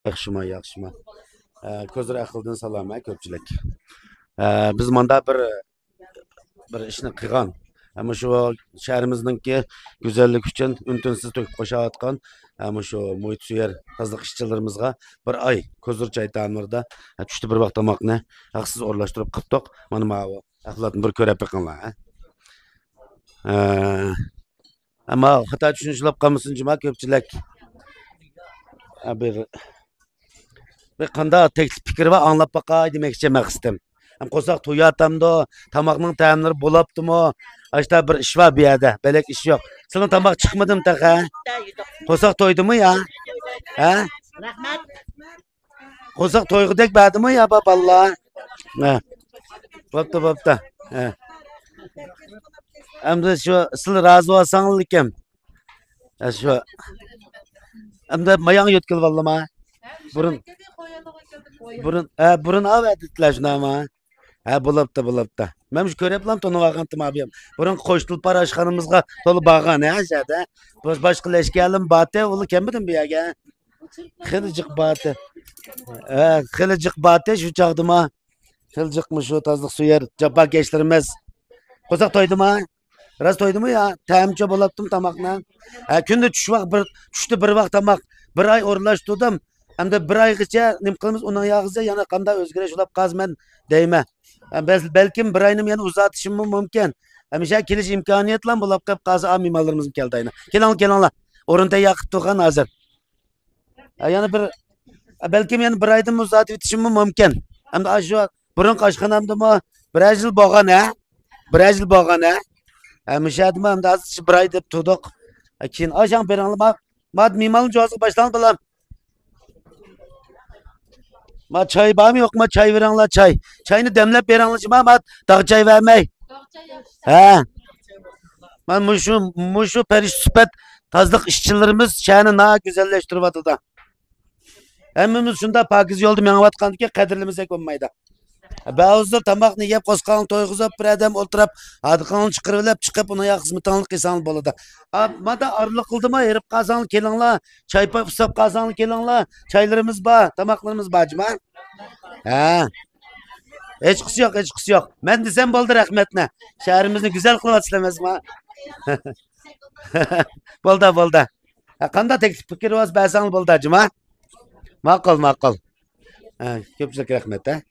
Yaxşıma, yaxşıma. Ko'zlar aqldan salom, ko'pchilik. Biz manda bir ishni qilgan. Ama shu shahrimizningki go'zallik uchun untinsiz to'kib qo'shayotgan ama shu muhit suyar tozalik ishchilarimizga bir oy ko'zur choy ta'mirida tushdi bir vaqt tomoqni haqsiz o'rlashtirib qildik. Mana bu axlatni bir ko'rib yiqinglar. Ama xato tushunishlar qolmasin juma ko'pchilik. Bir qanday teklif fikri va anglab baqay demoqchi maqsadim. Ham qo'saq to'yatamdi, tamoqning ta'mlari bo'libdimi? Ashta bir ish va bu yerda, belak ish yo'q. Sizning tamoq chiqmadim taqa. Qo'saq to'ydimi ya? Ha? Rahmat. Qo'saq to'yg'idek ba'dimi ya baballar? Ha. Bo'pti. Ha. Endi shu siz rozi bo'lsangiz ekan. Shu. Endi mayang yo'tkil vallama. Burun avaditlar shunama. Bo'libdi. Men shu ko'ryapman to'nib olgandim abim. Burun qo'shtil parashxonamizga to'lib borgan hajada. Boshqa lashkalim bate, uli kelmadim bu yerga. Xilijik bate. Xilijik bate shu chaqdima. Xilijikmi shu tozliq suyar jabba gençlerimiz. Qo'saq to'ydimi? Raz to'ydimi ya? Ta'mcha bo'libdim tamoqni. Kunda tushdi bir vaqt tamoq. Bir oy o'rlashtirdim. Hamda bir oygacha nim qilamiz uning yog'iga yana qanday o'zgarish ulab qazman deyman. Belkim bir oyni yana uzatishim mumkin. Hamisha kelish imkoniyatlar bo'lib qolib qazi amimalarimiz keldayna. Kelinglar. O'rinda yaqib turgan hozir. Yana belkim yana bir oydan uzatib etishim mumkin. Hamda shu burun qoshxonamdimi bir yil bo'lgan ha? Hamisha hamda hozir bir oy deb turdik. Keyin ashang beringlar. Mad mimalni joziga boshlanib bilan. Ma çay var mı yok mu? Çay verenler çay. Çayını demlep verenler ama dağ çay vermey. He. Ben muşu perişsüpet tazlık işçilerimiz şehrini daha güzelleştirip adı da. Hemimiz şunda pakiz yolda menvatkandı ki kadirlimizek olmaydı. Bazıları tamakını yiyip koskanını toyğuzap bir adam oturup adıkanını çıkıp ona hizmetanlık kısanlı boladı. Mada arılık kıldı mı? Herip kazanlı kelinglar. Çay fısap kazanlı kelinglar. Çaylarımız var, tamaklarımız var cima. Ha. Hiç kısı yok. Ben desem boldu rahmetine. Şehrimizni güzel kılıp istemez mi? Bolda. Kanda teklif fikir var, ben sana bolda cima. Makul. Köpçülük rahmet ha.